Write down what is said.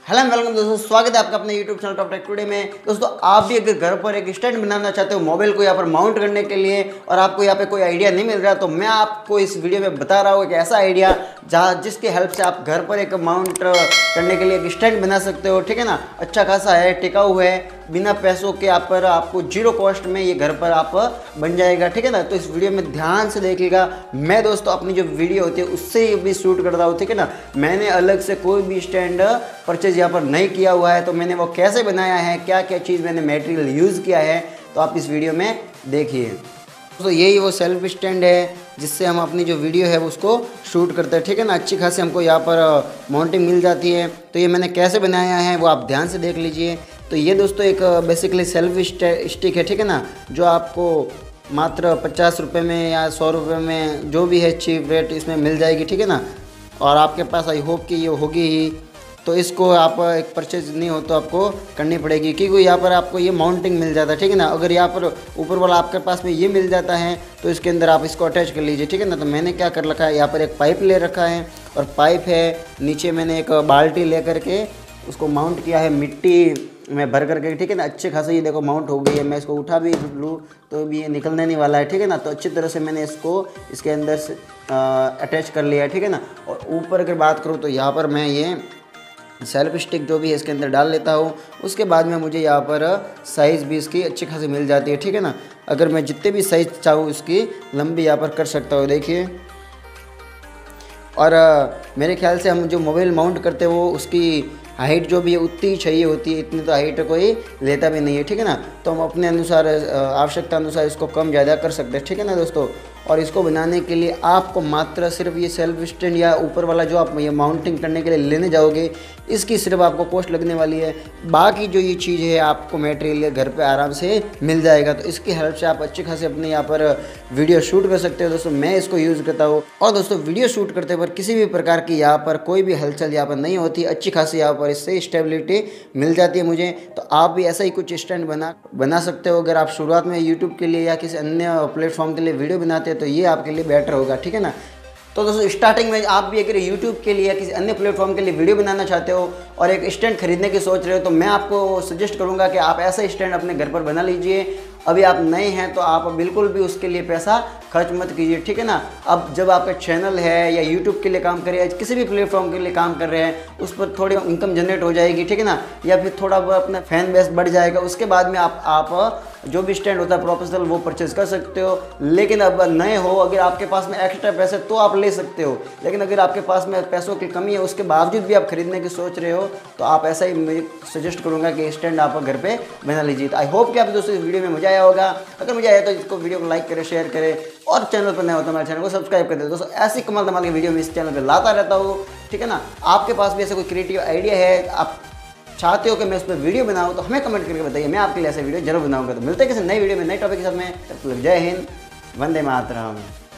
Hello welcome दोस्तों, स्वागत है आपका अपने YouTube channel top tech today में। दोस्तों आप भी अगर घर पर एक स्टैंड बनाना चाहते हो मोबाइल को यहाँ पर माउंट करने के लिए और आपको यहाँ पे कोई आइडिया नहीं मिल रहा, तो मैं आपको इस वीडियो में बता रहा हूँ एक ऐसा आइडिया जिसके हेल्प से आप घर पर एक माउंट करने के लिए एक स्टैंड बना सकते हो। ठीक है ना, अच्छा खासा है, टिकाऊ है, बिना पैसों के आप पर आपको जीरो कॉस्ट में ये घर पर आप बन जाएगा। ठीक है ना, तो इस वीडियो में ध्यान से देखिएगा। मैं दोस्तों अपनी जो वीडियो होती है उससे ही भी शूट करता हूँ। ठीक है ना, मैंने अलग से कोई भी स्टैंड परचेज यहाँ पर नहीं किया हुआ है, तो मैंने वो कैसे बनाया है, क्या क्या चीज़ मैंने मटेरियल यूज़ किया है, तो आप इस वीडियो में देखिए। तो यही वो सेल्फ स्टैंड है जिससे हम अपनी जो वीडियो है उसको शूट करते हैं। ठीक है ना, अच्छी खासी हमको यहाँ पर माउंटिंग मिल जाती है। तो ये मैंने कैसे बनाया है वो आप ध्यान से देख लीजिए। तो ये दोस्तों एक बेसिकली सेल्फ स्टिक है। ठीक है ना, जो आपको मात्र 50 रुपये में या 100 रुपये में जो भी है चीप रेट इसमें मिल जाएगी। ठीक है ना, और आपके पास आई होप कि ये होगी ही, तो इसको आप एक परचेज नहीं हो तो आपको करनी पड़ेगी, क्योंकि यहाँ पर आपको ये माउंटिंग मिल जाता है। ठीक है ना, अगर यहाँ पर ऊपर वाला आपके पास में ये मिल जाता है तो इसके अंदर आप इसको अटैच कर लीजिए। ठीक है ना, तो मैंने क्या कर रखा है, यहाँ पर एक पाइप ले रखा है और पाइप है, नीचे मैंने एक बाल्टी ले करके उसको माउंट किया है मिट्टी में भर करके। ठीक है ना, अच्छे खासे ये देखो माउंट हो गई है। मैं इसको उठा भी लूँ तो भी ये निकलने नहीं वाला है। ठीक है ना, तो अच्छी तरह से मैंने इसको इसके अंदर से अटैच कर लिया है। ठीक है ना, और ऊपर अगर बात करूँ तो यहाँ पर मैं ये सेल्फ स्टिक जो भी है इसके अंदर डाल लेता हूँ। उसके बाद में मुझे यहाँ पर साइज़ भी इसकी अच्छी खासी मिल जाती है। ठीक है ना, अगर मैं जितने भी साइज़ चाहूँ इसकी लंबी यहाँ पर कर सकता हूँ, देखिए। और मेरे ख्याल से हम जो मोबाइल माउंट करते हैं वो उसकी हाइट जो भी है उतनी ही चाहिए होती है, इतनी तो हाइट कोई लेता भी नहीं है। ठीक है ना, तो हम अपने अनुसार आवश्यकता अनुसार इसको कम ज़्यादा कर सकते हैं। ठीक है ना दोस्तों, और इसको बनाने के लिए आपको मात्र सिर्फ ये सेल्फ स्टैंड या ऊपर वाला जो आप ये माउंटिंग करने के लिए लेने जाओगे इसकी सिर्फ आपको कॉस्ट लगने वाली है। बाकी जो ये चीज़ है आपको मटेरियल घर पे आराम से मिल जाएगा। तो इसकी हेल्प से आप अच्छी खासी अपने यहाँ पर वीडियो शूट कर सकते हो। दोस्तों मैं इसको यूज़ करता हूँ, और दोस्तों वीडियो शूट करते पर किसी भी प्रकार की यहाँ पर कोई भी हलचल यहाँ पर नहीं होती, अच्छी खासी यहाँ पर इससे स्टेबिलिटी मिल जाती है मुझे। तो आप भी ऐसा ही कुछ स्टैंड बना सकते हो। अगर आप शुरुआत में यूट्यूब के लिए या किसी अन्य प्लेटफॉर्म के लिए वीडियो बनाते हैं तो ये आपके लिए बेटर होगा। ठीक है ना, तो दोस्तों स्टार्टिंग में आप भी अगर यूट्यूब के लिए या किसी अन्य प्लेटफॉर्म के लिए वीडियो बनाना चाहते हो और एक स्टैंड खरीदने की सोच रहे हो, तो मैं आपको सजेस्ट करूंगा कि आप ऐसा स्टैंड अपने घर पर बना लीजिए। अभी आप नए हैं तो आप बिल्कुल भी उसके लिए पैसा खर्च मत कीजिए। ठीक है ना, अब जब आपका चैनल है या यूट्यूब के लिए काम कर रहे हैं, किसी भी प्लेटफॉर्म के लिए काम कर रहे हैं, उस पर थोड़ी इनकम जनरेट हो जाएगी। ठीक है ना, या फिर थोड़ा बहुत अपना फैन बेस बढ़ जाएगा, उसके बाद में आप जो भी स्टैंड होता है प्रोफेशनल वो परचेज कर सकते हो। लेकिन अब नए हो, अगर आपके पास में एक्स्ट्रा पैसे तो आप ले सकते हो, लेकिन अगर आपके पास में पैसों की कमी है उसके बावजूद भी आप खरीदने की सोच रहे हो तो आप ऐसा ही मैं सजेस्ट करूंगा कि स्टैंड आप घर पे बना लीजिए। तो आई होप कि आप दोस्तों इस वीडियो में मजा आया होगा। अगर मजा आया तो इसको वीडियो को लाइक करें, शेयर करें, और चैनल पर नए हो तो हमारे चैनल को सब्सक्राइब कर दे। दोस्तों ऐसी कमाल धमाल की वीडियो में इस चैनल पर लाता रहता हूँ। ठीक है ना, आपके पास भी ऐसा कोई क्रिएटिव आइडिया है, आप चाहते हो कि मैं उस पर वीडियो बनाऊं, तो हमें कमेंट करके बताइए, मैं आपके लिए ऐसे वीडियो जरूर बनाऊंगा। तो मिलते हैं किसी नई वीडियो में नए टॉपिक के साथ में। तब तक जय हिंद, वंदे मातरम।